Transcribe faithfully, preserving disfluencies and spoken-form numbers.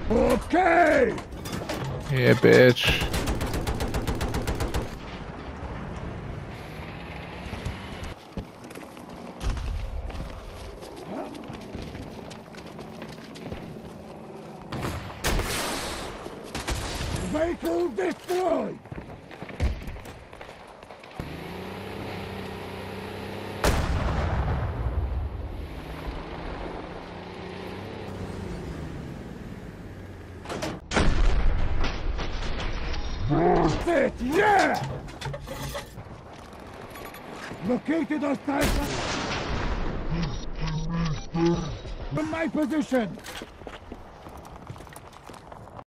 Okay! Yeah, bitch. Vehicle destroyed! That's it, yeah! Located hostile from my position!